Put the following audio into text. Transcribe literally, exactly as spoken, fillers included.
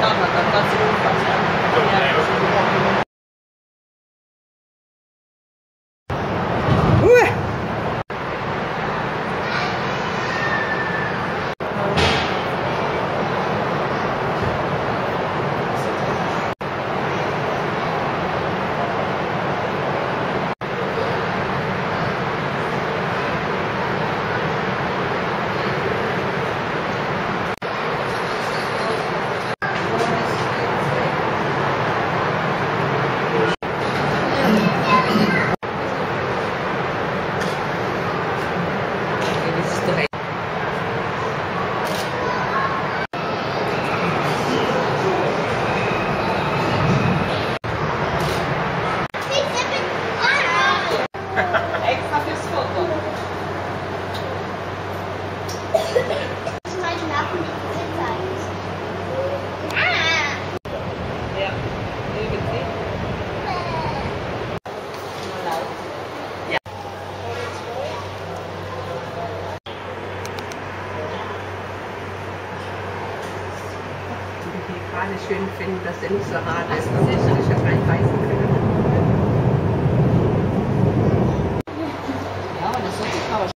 getan hat, dann war es ja. Extra fürs Foto. Das ist meine Lachen, die zeigen. Ja, mögen Sie? Laut. Ja. Die gerade schön finden, dass der nicht so hart ist.